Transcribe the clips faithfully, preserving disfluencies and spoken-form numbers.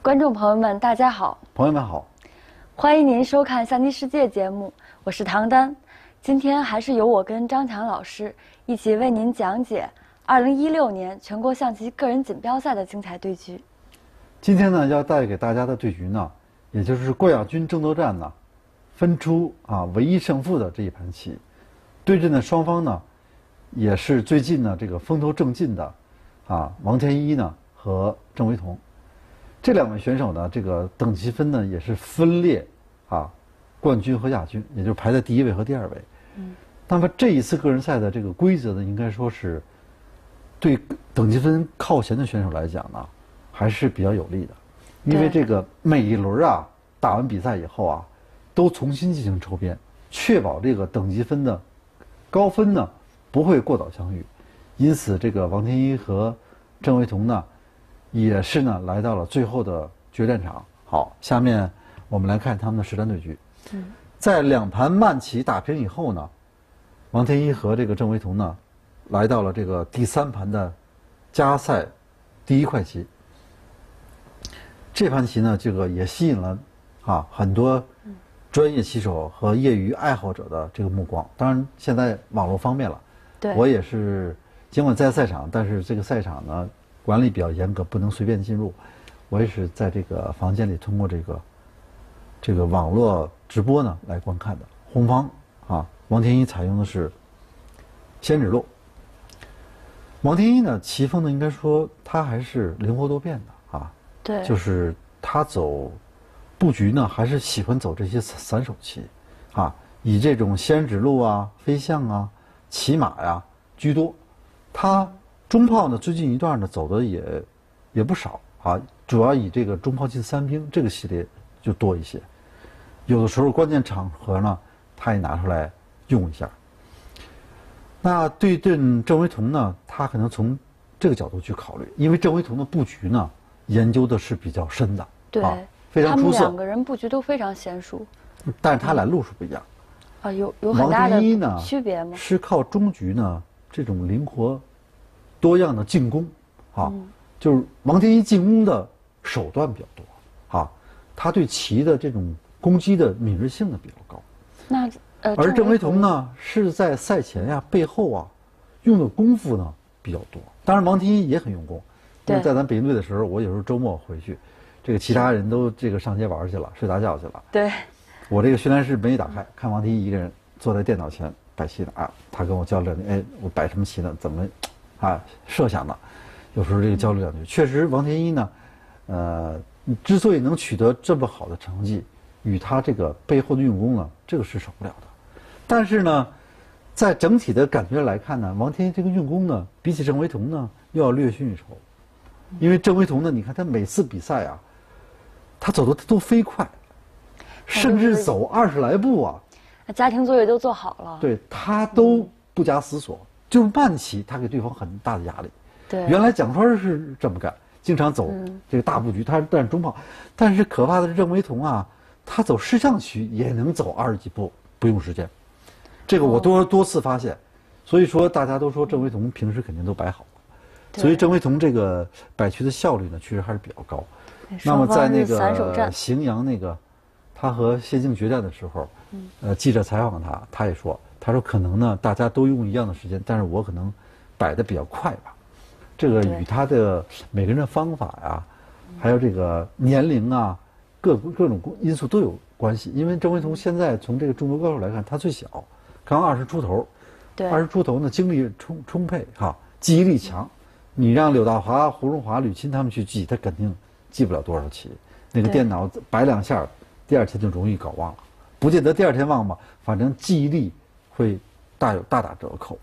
观众朋友们，大家好！ 朋友们好， 欢迎您收看《象棋世界》节目，我是唐丹。今天还是由我跟张强老师一起为您讲解二零一六年全国象棋个人锦标赛的精彩对局。 今天呢，要带给大家的对局呢，也就是郭亚军争夺战呢，分出啊唯一胜负的这一盘棋。对阵的双方呢，也是最近呢这个风头正劲的啊王天一呢和郑惟桐。这两位选手呢，这个等级分呢也是分列啊冠军和亚军，也就是排在第一位和第二位。嗯。那么这一次个人赛的这个规则呢，应该说是对等级分靠前的选手来讲呢，还是比较有利的，因为这个每一轮啊打完比赛以后啊，都重新进行抽编，确保这个等级分的高分呢不会过早相遇。因此，这个王天一和郑惟桐呢，也是呢来到了最后的决战场。好，下面我们来看他们的实战对局。嗯，在两盘慢棋打平以后呢，王天一和这个郑惟桐呢，来到了这个第三盘的加赛第一快棋。这盘棋呢，这个也吸引了啊很多专业棋手和业余爱好者的这个目光。当然，现在网络方便了，对我也是尽管在赛场，但是这个赛场呢管理比较严格，不能随便进入。我也是在这个房间里通过这个这个网络直播呢来观看的。红方啊，王天一采用的是先指路。王天一呢，棋风呢应该说他还是灵活多变的啊，对，就是他走布局呢还是喜欢走这些散手棋，啊，以这种先指路啊、飞象啊、骑马呀居多。他中炮呢最近一段呢走的也也不少啊，主要以这个中炮进三兵这个系列就多一些。有的时候关键场合呢，他也拿出来用一下。那对阵郑惟桐呢，他可能从这个角度去考虑，因为郑惟桐的布局呢研究的是比较深的， 对， 啊、非常出色。 他们两个人布局都非常娴熟， 但是他俩路数不一样。 啊，有有很大的区别吗？ 王天一呢是靠中局呢这种灵活多样的进攻，啊，嗯、就是王天一进攻的手段比较多，啊，他对棋的这种攻击的敏锐性呢比较高。 那呃， 而郑惟桐呢是在赛前呀、背后啊用的功夫呢比较多。当然，王天一也很用功，因为在咱北京队的时候，我有时候周末回去，这个其他人都这个上街玩去了，睡大觉去了。 对， 我这个训练室没打开，看王天一一个人坐在电脑前摆棋呢啊，他跟我交流，哎，我摆什么棋呢？怎么啊设想的？有时候这个交流两句，确实王天一呢，呃，之所以能取得这么好的成绩，与他这个背后的用功呢，这个是少不了的。但是呢，在整体的感觉来看呢，王天一这个用功呢，比起郑惟桐呢，又要略逊一筹。因为郑惟桐呢，你看他每次比赛啊，他走的都飞快，甚至走二十来步啊。 家庭作业都做好了。 对，他都不假思索，就是慢棋，他给对方很大的压力。 对， 原来蒋川是这么干，经常走这个大布局，他是但是中炮，但是可怕的是郑惟桐啊，他走士象棋也能走二十几步，不用时间。这个我多多次发现，所以说大家都说郑惟桐平时肯定都摆好了，所以郑惟桐这个摆棋的效率呢，确实还是比较高。那么在那个荥阳那个他和谢晋决战的时候，呃，记者采访他，他也说，他说可能呢大家都用一样的时间，但是我可能摆的比较快吧，这个与他的每个人的方法呀，还有这个年龄啊，各各种因素都有关系。因为郑惟桐现在从这个中国高手来看，他最小。刚二十出头，对，二十出头呢，精力充充沛哈，记忆力强。你让柳大华、胡荣华、吕钦他们去记，他肯定记不了多少棋。那个电脑摆两下，第二天就容易搞忘了。不见得第二天忘吧，反正记忆力会大有大打折扣。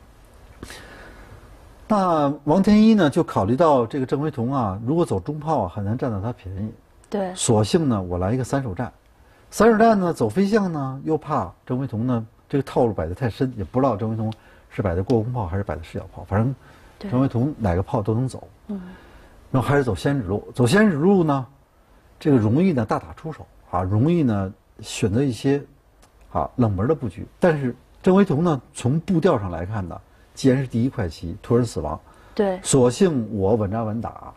那王天一呢，就考虑到这个郑惟桐啊，如果走中炮啊，很难占到他便宜。 对， 索性呢，我来一个散手战。散手战呢，走飞象呢，又怕郑惟桐呢。这个套路摆得太深，也不知道郑惟桐是摆的过宫炮还是摆的视角炮，反正郑惟桐哪个炮都能走。嗯，然后还是走先指路，走先指路呢，这个容易呢大打出手啊，容易呢选择一些啊冷门的布局。但是郑惟桐呢，从步调上来看呢，既然是第一快棋，突然死亡，对，索性我稳扎稳打，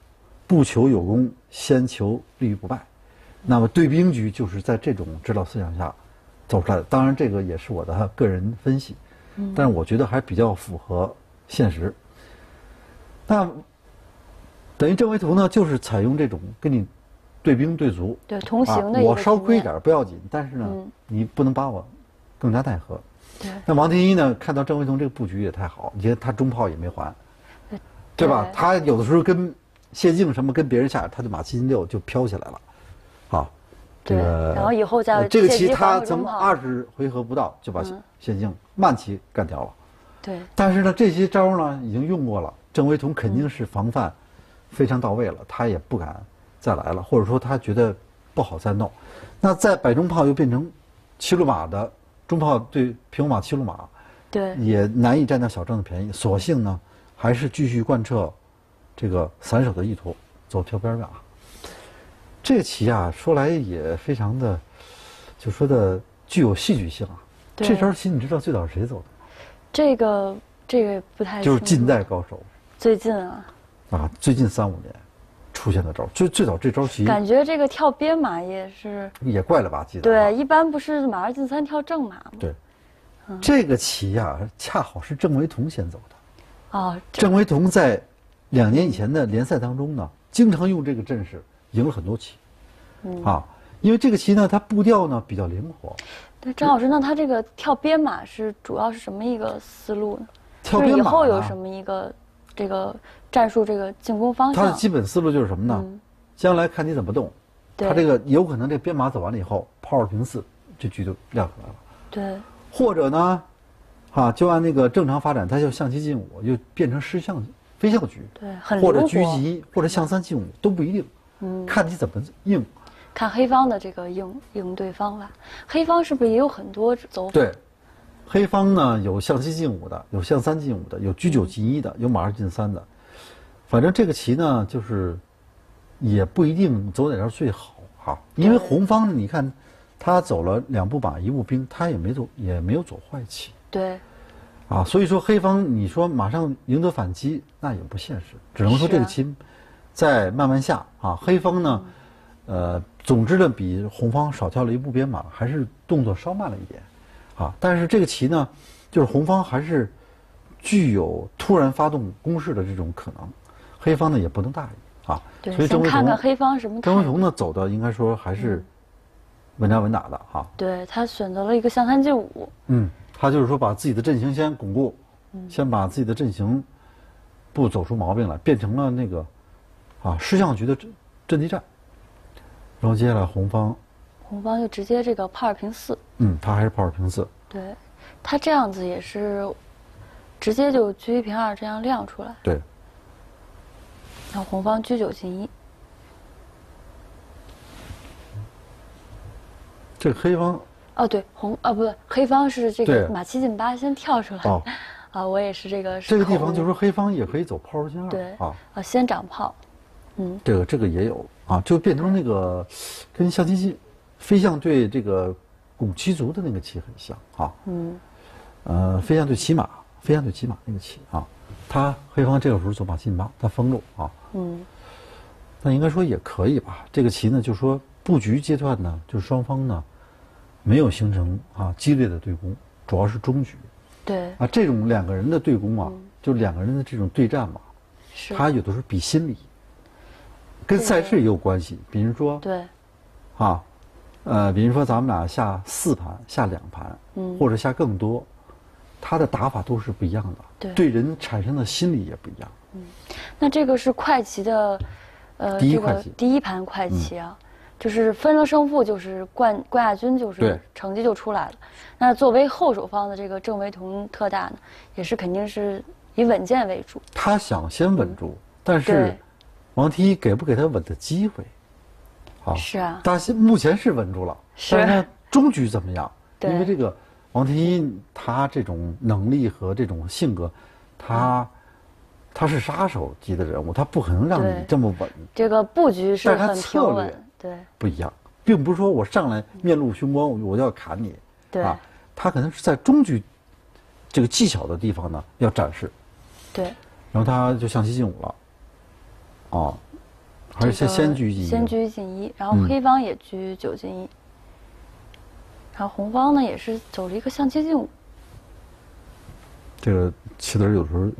不求有功，先求立于不败。那么对兵局就是在这种指导思想下走出来的。当然，这个也是我的个人分析，嗯、但是我觉得还比较符合现实。那等于郑维图呢，就是采用这种跟你对兵对卒， 对同行的、 啊、我稍亏一点不要紧，但是呢，嗯、你不能把我更加奈何。 对。 那王天一呢，看到郑维图这个布局也太好，你看他中炮也没还，对, 对吧？他有的时候跟谢晋什么跟别人下，他就马七进六就飘起来了，啊，这个然后以后再这个棋他从二十回合不到就把谢晋慢棋干掉了。 对。 但是呢，这些招呢已经用过了，郑维图肯定是防范非常到位了，他也不敢再来了，或者说他觉得不好再弄。那在摆中炮又变成七路马的中炮对平五马七路马， 对， 也难以占到小郑的便宜，索性呢还是继续贯彻这个散手的意图，走跳边马。这个棋啊，说来也非常的，就说的具有戏剧性啊。这招棋你知道最早是谁走的？ 这个这个不太就是近代高手。 最近啊。 啊，最近三五年出现的招，最最早这招棋。 感觉这个跳边马也是。 也怪了吧唧的。 对，一般不是马二进三跳正马吗？ 对。嗯、这个棋呀、啊，恰好是郑维彤先走的。 哦。 郑维彤在两年以前的联赛当中呢，经常用这个阵势赢了很多棋。嗯。啊，因为这个棋呢，它步调呢比较灵活。 对，张老师，那他这个跳边马是主要是什么一个思路呢？ 跳边马、啊、 以后有什么一个这个战术这个进攻方向？ 它的基本思路就是什么呢？嗯、将来看你怎么动。它这个有可能这边马走完了以后，炮二平四，这局就亮出来了。 对。 或者呢，啊，就按那个正常发展，它就象棋进五，就变成失象飞象局。 对，很或者车急，或者象三进五都不一定。嗯。看你怎么应。 看黑方的这个应应对方法，黑方是不是也有很多走法？ 对，黑方呢有象七进五的，有象三进五的，有车九进一的，有马二进三的。反正这个棋呢，就是也不一定走哪招最好哈，因为红方呢，你看他走了两步马一步兵，他也没走也没有走坏棋。 对。 啊，所以说黑方你说马上赢得反击，那也不现实，只能说这个棋再慢慢下啊。黑方呢，呃。总之呢，比红方少跳了一步边马，还是动作稍慢了一点，啊，但是这个棋呢，就是红方还是具有突然发动攻势的这种可能，黑方呢也不能大意啊。 对，所以先看看黑方什么。 郑维彤呢走的应该说还是稳扎稳打的哈。 对，他选择了一个象三进五。 嗯，他就是说把自己的阵型先巩固，嗯、先把自己的阵型不走出毛病来，变成了那个啊失象局的阵阵地战。然后接下来红方， 红方就直接这个炮二平四。 嗯，他还是炮二平四。 对，他这样子也是，直接就车一平二这样亮出来。 对。 然后红方车九进一。 这个黑方。 哦，对，红啊不对，黑方是这个马七进八先跳出来。哦。啊，我也是这个。 这个地方就是说黑方也可以走炮二进二。 对。 啊。 啊，先长炮。嗯。 这个这个也有。啊，就变成那个跟象棋棋飞象对这个拱七卒的那个棋很像啊。嗯。呃，飞象对骑马，飞象对骑马那个棋啊，他黑方这个时候走马七进八，他封路啊。嗯。那应该说也可以吧。这个棋呢，就说布局阶段呢，就双方呢没有形成啊激烈的对攻，主要是中局。 对。 啊，这种两个人的对攻啊，嗯、就两个人的这种对战嘛， 是他有的时候比心理。跟赛事也有关系，比如说， 对， 啊，呃，比如说咱们俩下四盘、下两盘，嗯，或者下更多，他的打法都是不一样的， 对， 对人产生的心理也不一样。 嗯，那这个是快棋的，呃， 第一快棋， 第一盘快棋啊，嗯、就是分了胜负，就是冠冠亚军，就是成绩就出来了。那作为后手方的这个郑维彤特大呢，也是肯定是以稳健为主。 他想先稳住，嗯、但是。王提给不给他稳的机会？ 啊，是啊， 但是目前是稳住了， 是但是呢，终局怎么样？ 对， 因为这个王提他这种能力和这种性格，他、嗯、他是杀手级的人物，他不可能让你这么稳。 这个布局是很平稳，对， 不一样，并不是说我上来面露凶光，我就要砍你， 对啊， 他可能是在中局这个技巧的地方呢要展示， 对， 然后他就象棋进五了。哦， 还是先先居进一， 先居进一，然后嗯黑方也居九进一，然后红方呢也是走了一个象棋进五， 这个棋子儿有时候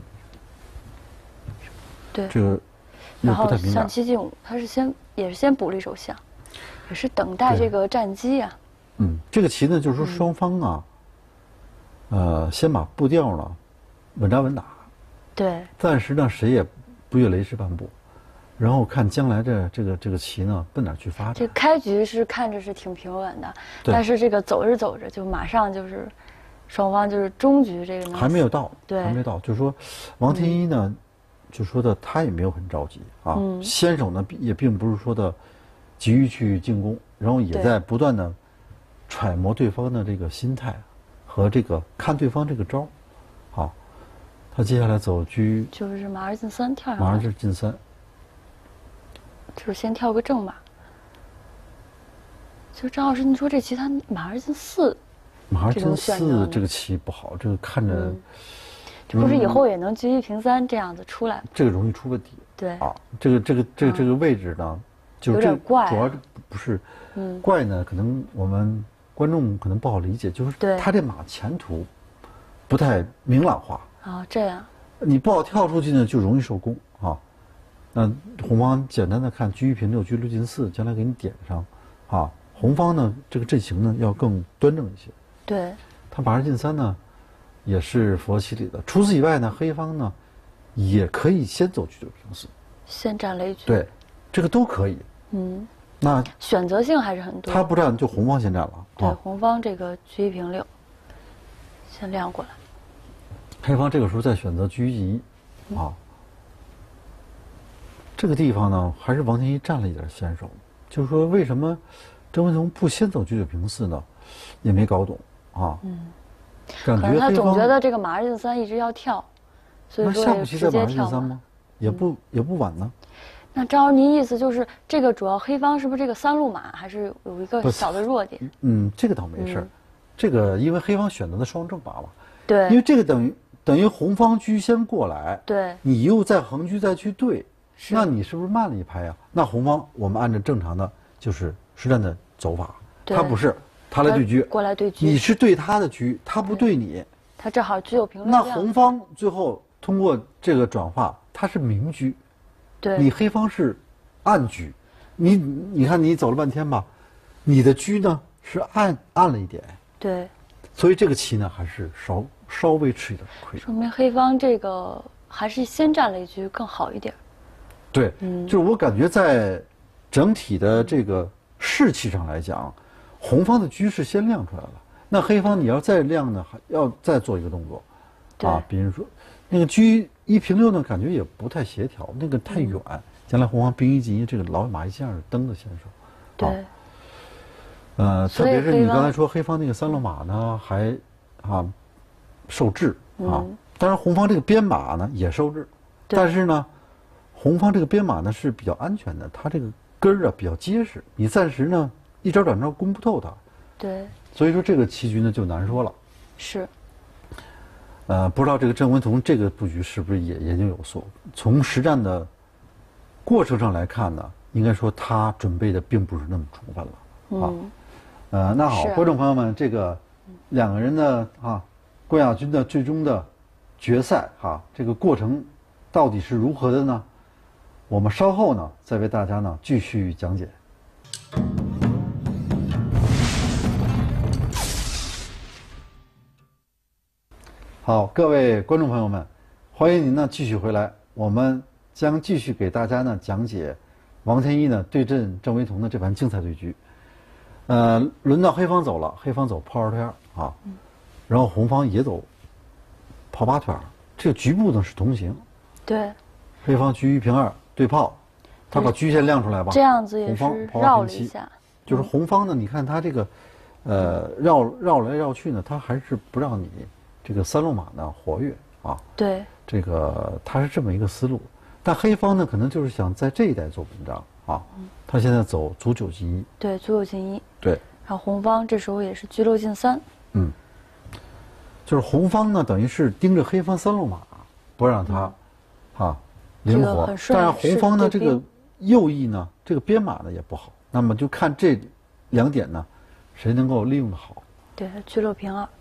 对， 这个又然后不太敏感象。棋进五，他是先也是先补了一手象，也是等待对这个战机啊。 嗯，这个棋呢，就是说双方啊，呃，先把步调呢稳扎稳打， 对暂时呢谁也不越雷池半步，然后看将来这这个这个棋呢奔哪儿去发展。 这开局是看着是挺平稳的， 对但是这个走着走着就马上就是双方就是终局这个能还没有到， 对还没到，就是说王天一呢，就说的他也没有很着急啊， 嗯先手呢也并不是说的急于去进攻，然后也对在不断的揣摩对方的这个心态和这个看对方这个招儿。好，他接下来走车就是马二进三跳上马来， 二进三， 就是先跳个正马。就张老师，你说这棋他马二进四， 马二这种进选择呢四这个棋不好，这个看着、 嗯这不是以后也能局一平三这样子出来吗？ 这个容易出问题对， 啊。这个这个这个这个位置呢，就有这点怪啊主要不是嗯， 怪呢，可能我们观众可能不好理解，就是对他这马前途不太明朗化， 啊这样， 你不好跳出去呢，就容易受攻啊。那红方简单的看车一平六，车六进四，将来给你点上啊。红方呢，这个阵型呢要更端正一些。 对他马二进三呢，也是符合其理的。除此以外呢，黑方呢也可以先走车九平四， 先占雷局。 对，这个都可以。 嗯， 那选择性还是很多。 他不占，就红方先占了对啊。 红方这个车一平六，先亮过来。 黑方这个时候再选择车一进一，啊，这个地方呢，还是王天一占了一点先手。就是说，为什么郑文彤不先走车九平四呢？也没搞懂啊。 嗯， 感可能他觉黑方总觉得这个马二进三一直要跳，所以那下说也步棋再马二直接跳马。 进三吗？也不也不晚呢。 那张老师，您意思就是这个主要黑方是不是这个三路马还是有一个不小的弱点？ 嗯，这个倒没事儿嗯。 这个因为黑方选择的双正马嘛， 对， 因为这个等于等于红方车先过来， 对你又在横车再去对， 是那你是不是慢了一拍呀？那红方我们按照正常的就是实战的走法， 对他不是，他来对车， 过来对车， 你是对他的车，他不对你。 他正好具有平那衡量。 红方最后通过这个转化，他是明车， 对你黑方是暗车，你你看你走了半天吧，你的车呢是暗暗了一点， 对， 所以这个棋呢还是稍稍微吃一点亏。 说明黑方这个还是先占雷局更好一点。 对， 嗯就是我感觉在整体的这个士气上来讲，红方的车是先亮出来了，那黑方你要再亮呢，还要再做一个动作， 对啊，比如说那个车一平六呢，感觉也不太协调，那个太远，将来红方兵一进一，这个老马一进二蹬的先手， 对， 啊呃，特所以别是黑方你刚才说黑方那个三路马呢，还啊受制啊嗯， 当然红方这个边马呢也受制， 对但是呢，红方这个边马呢是比较安全的，它这个根儿啊比较结实，你暂时呢一招两招攻不透它， 对， 所以说这个棋局呢就难说了。 是， 呃，不知道这个郑文彤这个布局是不是也研究有素？从实战的过程上来看呢，应该说他准备的并不是那么充分了啊。 嗯， 呃，那好， 是啊观众朋友们，这个两个人的啊冠亚军的最终的决赛哈、这个过程到底是如何的呢？我们稍后呢再为大家呢继续讲解。好，各位观众朋友们，欢迎您呢继续回来，我们将继续给大家呢讲解王天一呢对阵郑维彤的这盘精彩对局。呃，轮到黑方走了，黑方走炮二退二啊，然后红方也走炮八退二，这个局部呢是同行， 对， 黑方车一平二对炮，他把车先亮出来吧， 这样子也红方是炮二平七， 绕了一下。 就是红方呢，你看他这个，呃，绕绕来绕去呢，他还是不让你这个三路马呢活跃啊， 对， 这个他是这么一个思路，但黑方呢可能就是想在这一带做文章啊，他现在走卒九进一， 对，卒九进一。 对， 然后红方这时候也是车六进三。 嗯，就是红方呢等于是盯着黑方三路马，不让他啊灵活这个很，顺但是红方呢这个是对兵右翼呢，这个边马呢也不好，那么就看这两点呢，谁能够利用的好。 对，车六平二。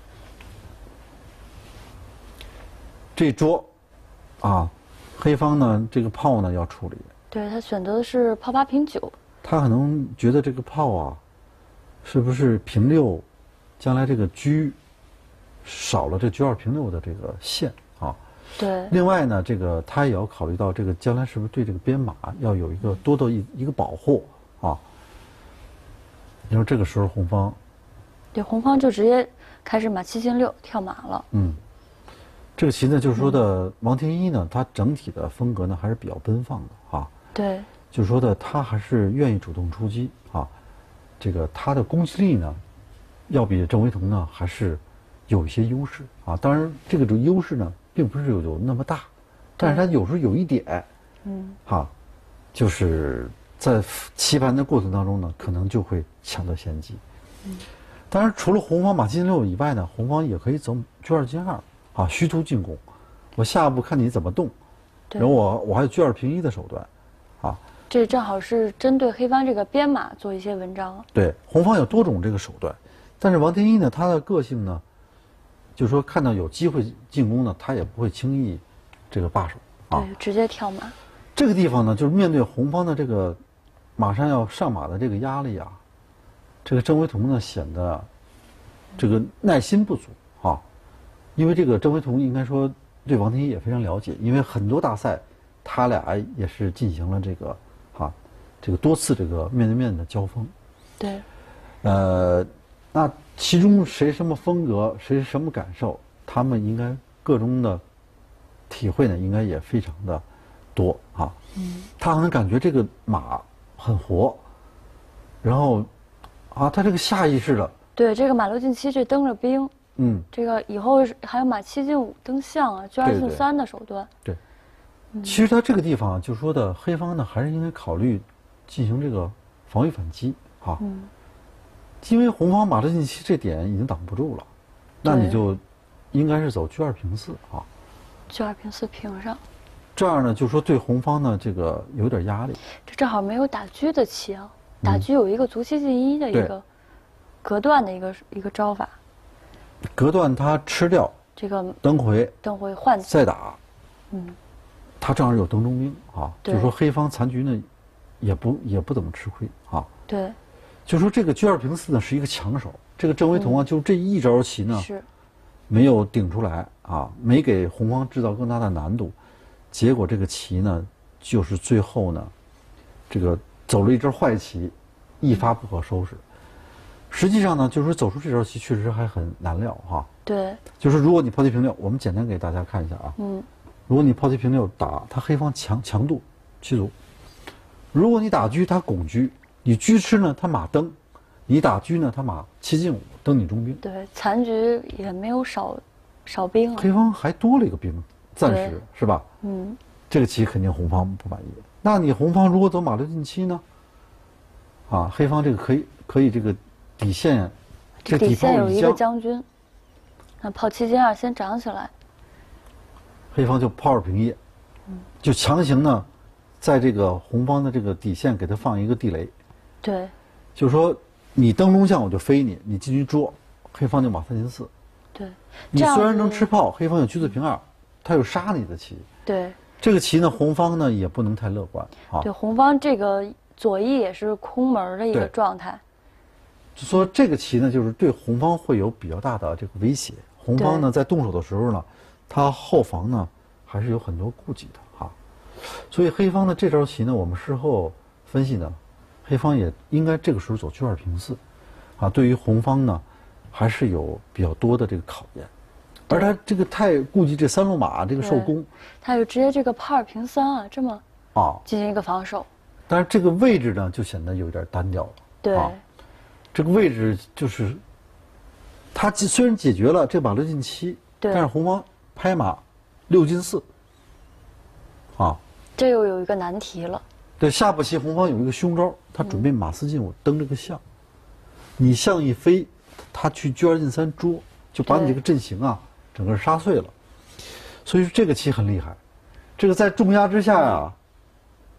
这桌，啊，黑方呢这个炮呢要处理。 对，他选择的是炮八平九。 他可能觉得这个炮啊，是不是平六，将来这个车少了这车二平六的这个线啊。 对。 另外呢，这个他也要考虑到这个将来是不是对这个边马要有一个多的一一个保护啊。你说这个时候红方， 对，红方就直接开始马七进六跳马了。 嗯，这个棋呢，就是说的王天一呢，他整体的风格呢还是比较奔放的啊。 对。 就是说的他还是愿意主动出击啊，这个他的攻击力呢，要比郑惟桐呢还是有一些优势啊。当然，这个优势呢，并不是有有那么大，但是他有时候有一点，嗯，哈，就是在棋盘的过程当中呢，可能就会抢得先机。嗯，当然，除了红方马七进六以外呢，红方也可以走车二进二啊，虚突进攻。我下一步看你怎么动，然后我我还有车二平一的手段，啊。 这正好是针对黑方这个边马做一些文章。 对，红方有多种这个手段，但是王天一呢，他的个性呢，就是说看到有机会进攻呢，他也不会轻易这个罢手啊， 对，直接跳马。 这个地方呢，就是面对红方的这个马上要上马的这个压力啊，这个郑惟桐呢显得这个耐心不足啊，因为这个郑惟桐应该说对王天一也非常了解，因为很多大赛他俩也是进行了这个。哈，这个多次这个面对面的交锋， 对， 呃，那其中谁什么风格，谁什么感受，他们应该个中的体会呢，应该也非常的多啊。嗯，他可能感觉这个马很活，然后啊，他这个下意识的， 对，这个马六进七这登着兵， 嗯， 这个以后还有马七进五登象啊，车二进三的手段， 对。对其实他这个地方就说的黑方呢，还是应该考虑进行这个防御反击啊，嗯，因为红方马六进七这点已经挡不住了，那你就应该是走车二平四啊， 车二平四平上， 这样呢就说对红方呢这个有点压力。 这正好没有打车的棋啊，打车有一个卒七进一的一个隔断的一个一个招法， 隔断他吃掉这个登回， 登回换再打，嗯。他正好有登中兵啊，就说黑方残局呢，也不也不怎么吃亏啊。 对， 就说这个车二平四呢是一个强手，这个郑惟桐啊，嗯、就这一招棋呢， 是没有顶出来啊，没给红方制造更大的难度，结果这个棋呢，就是最后呢，这个走了一招坏棋，一发不可收拾。嗯、实际上呢，就是说走出这招棋确实还很难料哈。 对， 就是如果你炮七平六，我们简单给大家看一下啊。嗯。如果你炮七平六打他黑方强强度七足，如果你打车他拱车，你车吃呢他马登，你打车呢他马七进五登你中兵。 对，残局也没有少少兵啊。 黑方还多了一个兵，暂时是吧？嗯，这个棋肯定红方不满意。那你红方如果走马六进七呢？啊，黑方这个可以可以这个底线， 这底线有一个将军，那炮七进二先长起来。 黑方就炮二平一，就强行呢，在这个红方的这个底线给他放一个地雷。 对， 就是说你登中象我就飞你，你进去捉，黑方就马三进四。 对， 你虽然能吃炮，黑方有车四平二，他有杀你的棋。 对， 这个棋呢，红方呢也不能太乐观啊。 对，红方这个左翼也是空门的一个状态。 就说这个棋呢，就是对红方会有比较大的这个威胁。红方呢在动手的时候呢。他后防呢还是有很多顾忌的哈，所以黑方的这招棋呢，我们事后分析呢，黑方也应该这个时候走车二平四，啊，对于红方呢还是有比较多的这个考验，而他这个太顾忌这三路马这个受攻， 他就直接这个炮二平三啊这么啊进行一个防守， 但是这个位置呢就显得有点单调了， 对， 啊、这个位置就是他虽然解决了这马六进七，但是红方。拍马六进四，啊， 这又有一个难题了。 对，下步棋红方有一个凶招，他准备马四进五登这个象，你象一飞，他去车二进三捉，就把你这个阵型啊整个杀碎了。所以说这个棋很厉害，这个在重压之下呀、啊，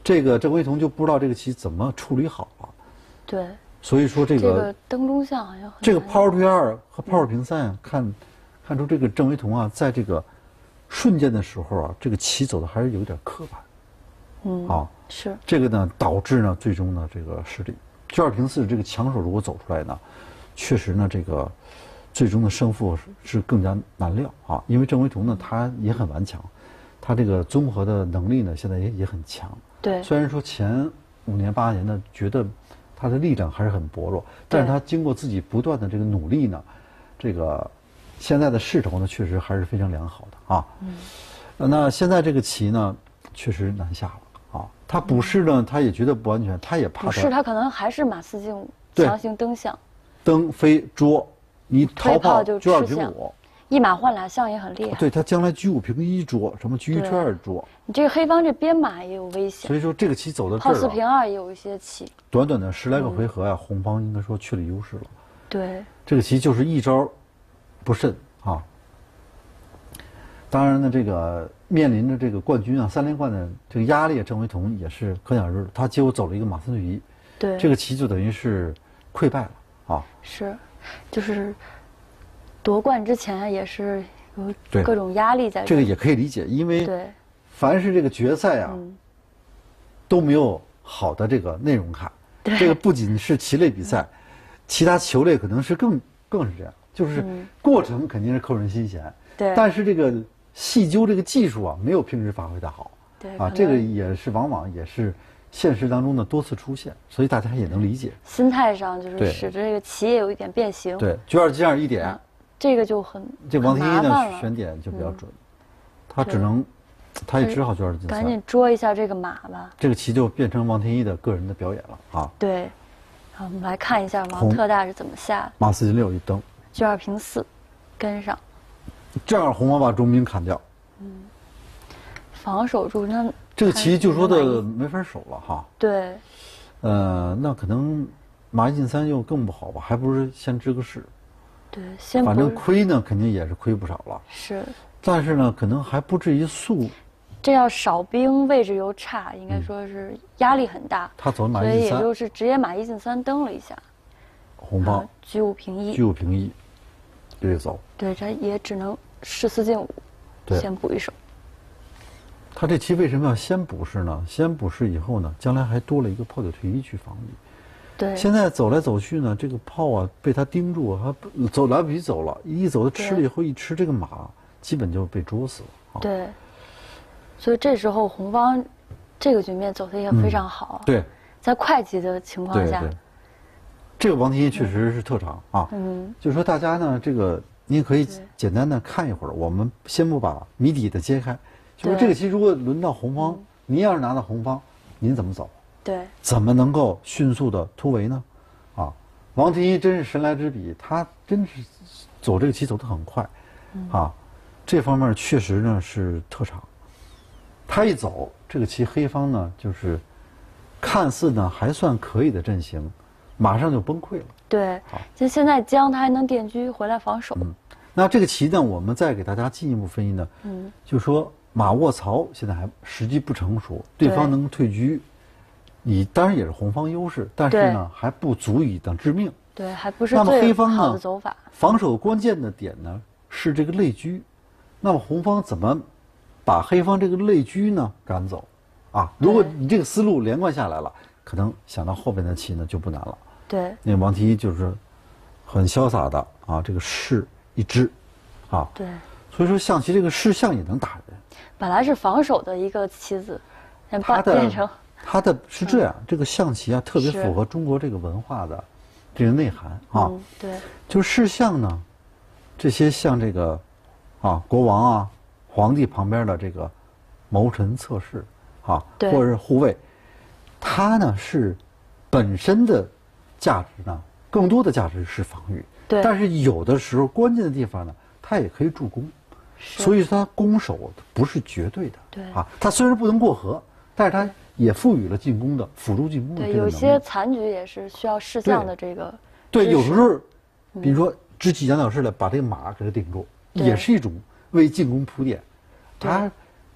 这个郑惟桐就不知道这个棋怎么处理好了。 对。 所以说这个这个登中象好像很这个炮二退二和炮二平三啊，看看出这个郑惟桐啊，在这个瞬间的时候啊，这个棋走的还是有点刻板。 嗯。啊，是。 这个呢，导致呢最终呢这个失利。车二平四这个强手如果走出来呢，确实呢这个最终的胜负是是更加难料啊，因为郑惟桐呢他也很顽强，他这个综合的能力呢现在也也很强。 对。 虽然说前五年八年呢觉得他的力量还是很薄弱，但是他经过自己不断的这个努力呢，这个现在的势头呢确实还是非常良好的啊。嗯。那现在这个棋呢确实难下了啊，他补士呢他也觉得不安全，他也怕补士他可能还是马四进五强行登象， 登飞捉，你逃炮就二平五， 一马换俩象也很厉害。 对他将来车五平一捉，什么车一退二捉， 你这个黑方这边马也有危险。 所以说这个棋走到这儿， 炮四平二也有一些棋。 短短的十来个回合呀、啊，红方应该说确立优势了。 对， 这个棋就是一招不慎啊。当然呢，这个面临着这个冠军啊三连冠的这个压力，郑惟桐也是可想而知。他结果走了一个马三退一， 对， 这个棋就等于是溃败了啊。 是，就是夺冠之前也是有各种压力在这。 这个也可以理解，因为对， 凡是这个决赛啊，嗯、都没有好的这个内容看。这个不仅是棋类比赛，嗯、其他球类可能是更更是这样，就是过程肯定是扣人心弦， 对、嗯， 但是这个细究这个技术啊，没有平时发挥的好， 对啊，这个也是往往也是现实当中的多次出现，所以大家也能理解。 心态上就是使这个棋也有一点变形。 对，车二进二一点、嗯， 这个就很这王天一的选点就比较准，嗯、他只能。他也只好车二进三， 赶紧捉一下这个马吧。 这个棋就变成王天一的个人的表演了啊！ 对，好，我们来看一下王特大是怎么下的。 马四进六一登， 车二平四，跟上。 这样红方把中兵砍掉。 嗯，防守住那这个棋就说的没法守了哈。 对。 呃，那可能马一进三又更不好吧？还不如先支个士。 对，先反正亏呢，肯定也是亏不少了。 是。 但是呢，可能还不至于速。 这要少兵，位置又差，应该说是压力很大。 他走马一进三， 所以也就是直接马一进三登了一下。 红方车五平一， 车五平一，对走。 对，他也只能士四进五，先补一手。 他这棋为什么要先补士呢？先补士以后呢，将来还多了一个炮九退一去防御。 对。 现在走来走去呢，这个炮啊被他盯住，还走来不及走了，一走他吃了以后一吃这个马，基本就被捉死了。啊、 对。所以这时候红方这个局面走的也非常好。 嗯、对， 在快棋的情况下， 对对这个王天一确实是特长、嗯、啊。嗯，就是说大家呢，这个您可以简单的看一会儿，我们先不把谜底的揭开。就是这个棋如果轮到红方，您要是拿到红方，您怎么走？ 对， 怎么能够迅速的突围呢？啊，王天一真是神来之笔，他真是走这个棋走得很快，嗯、啊，这方面确实呢是特长。他一走，这个棋黑方呢就是看似呢还算可以的阵型，马上就崩溃了。 对，就现在将他还能电车回来防守。 嗯，那这个棋呢，我们再给大家进一步分析呢，嗯，就说马卧槽现在还时机不成熟，对方能退车，你当然也是红方优势，但是呢还不足以等致命。 对，还不是最好的走法。 防守关键的点呢是这个类车，那么红方怎么把黑方这个类车呢赶走？啊，如果你这个思路连贯下来了，可能想到后边的棋呢就不难了。 对， 那个王天一就是很潇洒的啊，这个士一支，啊， 对， 所以说象棋这个士象也能打人。 本来是防守的一个棋子， 它的变成它的是这样，嗯、这个象棋啊特别符合中国这个文化的这个内涵啊。 嗯、对， 就士象呢，这些像这个啊国王啊、皇帝旁边的这个谋臣侧室啊，或者是护卫，它呢是本身的价值呢，更多的价值是防御。 对， 但是有的时候关键的地方呢，它也可以助攻。所以它攻守不是绝对的， 对啊，它虽然不能过河，但是它也赋予了进攻的辅助进攻的这个能力。 对，有些残局也是需要士象的这个。 对，有时候，比如说支起杨老师来把这个马给它顶住，也是一种为进攻铺垫。它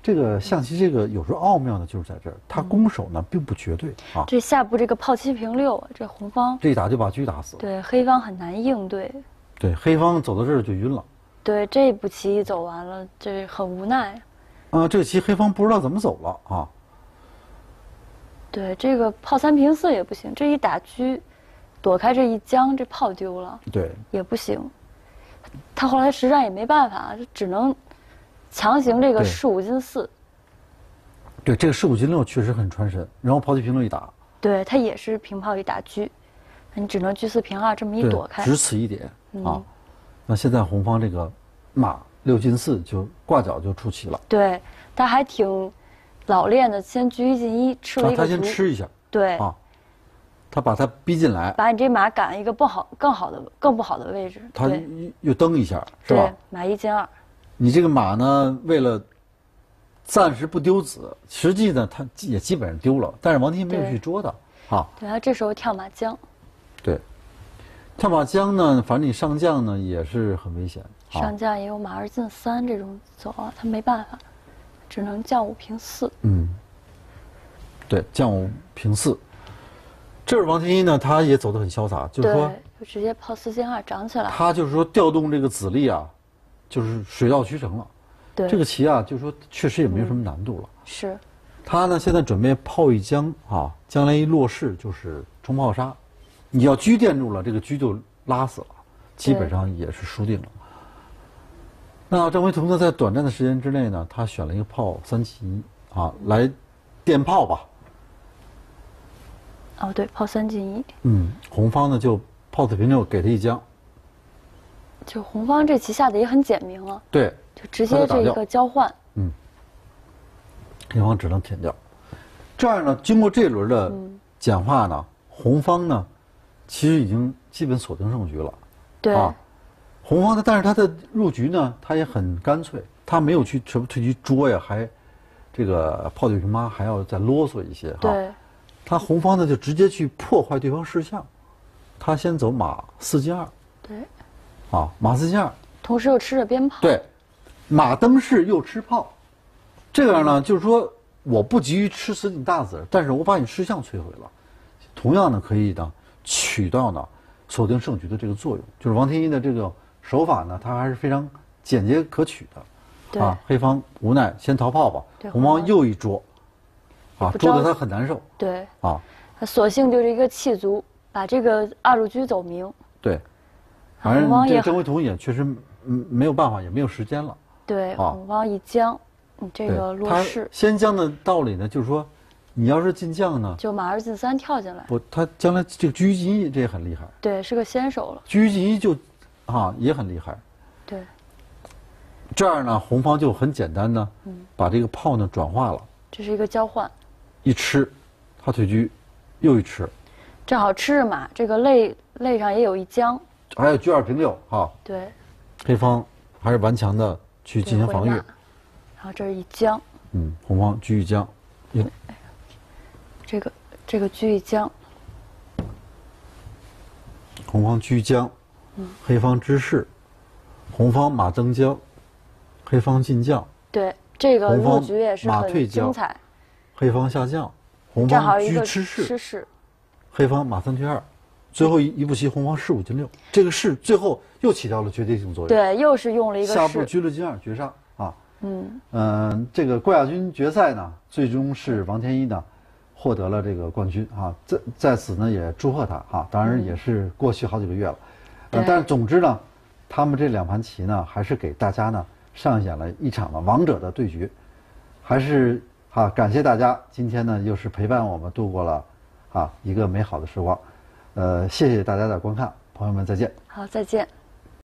这个象棋这个有时候奥妙呢就是在这儿，它攻守呢并不绝对啊。 这下步这个炮七平六，这红方这一打就把车打死了。 对，黑方很难应对。 对，黑方走到这儿就晕了。 对，这步棋一走完了，这很无奈。 啊、这个棋黑方不知道怎么走了啊。 对，这个炮三平四也不行，这一打车，躲开这一将，这炮丢了。 对， 也不行。他后来实战也没办法，就只能强行这个对士五进四。 对，这个士五进六确实很传神，然后炮七平六一打， 对他也是平炮一打车，你只能车四平二这么一对躲开。 只此一点、 嗯、 啊。那现在红方这个马六进四就挂角就出棋了。 对，他还挺老练的，先车一进一，吃了一个啊、他先卒吃一下。 对啊，他把他逼进来， 把你这马赶一个不好、更好的、更不好的位置。 他对又蹬一下，是吧？ 对，马一进二。 你这个马呢，为了暂时不丢子，实际呢，他也基本上丢了，但是王天一没有对去捉他，啊， 对，他这时候跳马将， 对，跳马将呢，反正你上将呢也是很危险，啊上将也有马二进三这种走啊，他没办法，只能将五平四。 嗯，对，将五平四。这是王天一呢，他也走得很潇洒，就是说对，就直接炮四进二长起来。 他就是说调动这个子力啊，就是水到渠成了。 对， 这个棋啊，就是说确实也没有什么难度了。 是， 他呢现在准备炮一将啊，将来一落士就是冲炮杀，你要车垫住了，这个车就拉死了，基本上也是输定了。那张维图呢，在短暂的时间之内呢，他选了一个炮三进一啊，来垫炮吧。 哦，对，炮三进一。 嗯，红方呢就炮四平六给他一将。 就红方这棋下的也很简明啊， 对， 就直接这一个交换。 嗯，黑方只能舔掉。这样呢，经过这轮的简化呢，嗯、红方呢，其实已经基本锁定胜局了。 对。啊， 红方呢，但是他的入局呢，他也很干脆，他没有去什么退局捉呀，还这个炮对平八还要再啰嗦一些哈。 对。 他红方呢就直接去破坏对方士象，他先走马四进二。 对。 啊，马四进二， 同时又吃着鞭炮。 对，马登士又吃炮，这样呢，就是说我不急于吃死你大子，但是我把你士象摧毁了，同样呢可以呢起到呢锁定胜局的这个作用。就是王天一的这个手法呢，他还是非常简洁可取的。 对。 啊，黑方无奈先逃炮吧，红方又一捉，啊，捉得他很难受。 对。 啊， 他索性就是一个弃卒，把这个二路车走明。 对。反正这个郑维图也确实嗯没有办法，也没有时间了。 对，红方一将，你这个落士。 先将的道理呢，就是说，你要是进将呢， 就马二进三跳进来。 不，他将来这个车进一这也很厉害。 对，是个先手了。 车进一就，啊也很厉害。 对。 这样呢，红方就很简单呢，嗯，把这个炮呢转化了。 这是一个交换。一吃，他退车，又一吃。 正好吃着马，这个肋肋上也有一将。 还有车二平六哈， 对， 黑方还是顽强的去进行防御，然后这是一将， 嗯，红方车一将， 对，这个这个车一将， 红方车将，嗯，黑方知士，红方马登将，黑方进将， 对，这个入局也是很精彩， 黑方下将，红方车吃士， 吃士， 黑方马三退二。最后一一步棋，红方士五进六，这个士最后又起到了决定性作用。 对，又是用了一个下步车六进二绝杀啊。 嗯嗯、呃，这个冠亚军决赛呢，最终是王天一呢获得了这个冠军啊。在在此呢也祝贺他啊，当然也是过去好几个月了。嗯、呃，但是总之呢，他们这两盘棋呢，还是给大家呢上演了一场的王者的对决，还是啊感谢大家今天呢又是陪伴我们度过了啊一个美好的时光。呃，谢谢大家的观看，朋友们再见。 好，再见。